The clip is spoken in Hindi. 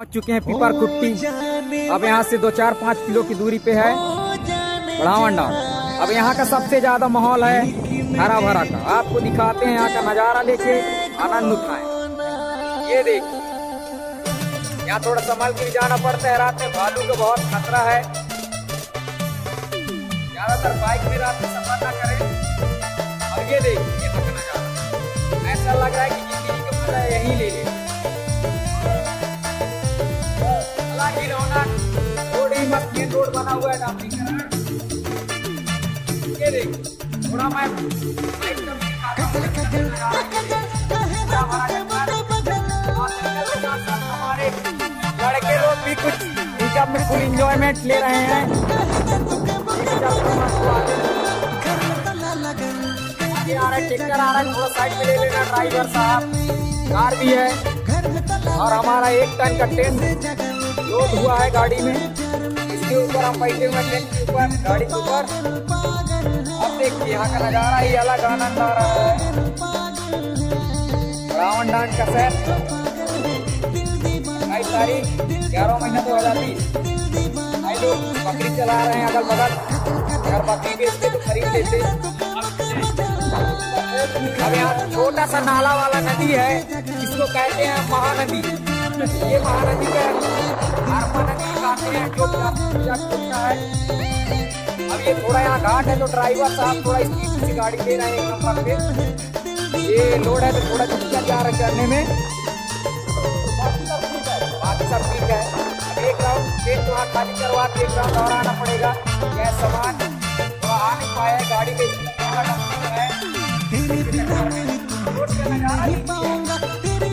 पहुंच चुके हैं पीपर कुट्टी। अब यहाँ से 2-4-5 किलो की दूरी पे है बढ़ावन डांड। अब यहाँ का सबसे ज्यादा माहौल है हरा भरा का। आपको दिखाते हैं यहाँ का नजारा, लेके आनंद उठाएं। ये देखिए, यहाँ थोड़ा संभल के जाना पड़ता है, रात में भालू का बहुत खतरा है। ज्यादातर बाइक में रात में सफर ना करें। और ये देखिए, ये तक नजारा ऐसा लग रहा है कि जिंदगी का मजा यहीं ले ले। रोड ही मत, ये रोड बना हुआ है डामरीकरण। ये देखिए, थोड़ा मैं हमारे लड़के लोग भी कुछ पिकअप में फुल इंजॉयमेंट ले रहे हैं। आगे आ रहा है, ट्रैक्टर आ रहा है, थोड़ा साइड में ले लेना ड्राइवर साहब। कार भी है और हमारा 1 टन का टेंट लोड हुआ है गाड़ी में। इसके ऊपर हम बैठे हुए टेंट के ऊपर, गाड़ी के ऊपर। अब देखिए, यहाँ का नजारा ही अलग आनंद आ रहा है। बढ़ावन डांड का सेट 22 तारीख 11 महीना 2020। भाई लोग बकरी चला रहे हैं अगल बगल, अगर बकरी बेचते तो खरीद लेते। अब यहाँ छोटा सा नाला वाला नदी है, इसको कहते हैं महानदी। ये महानदी का नदी काटते हैं जो छोटा है। अब ये थोड़ा यहाँ घाट है, तो ड्राइवर साहब थोड़ा स्पीड से गाड़ी दे रहे हैं 1 नंबर पे। ये लोड है तो थोड़ा दिक्कत जा रहा है चढ़ने में, बाकी सब ठीक है। अब एक राउंड पेट वहाँ खाली करवा के 1 राउंड और आना पड़ेगा। यह सामान थोड़ा आ नहीं पाया है, गाड़ी में है।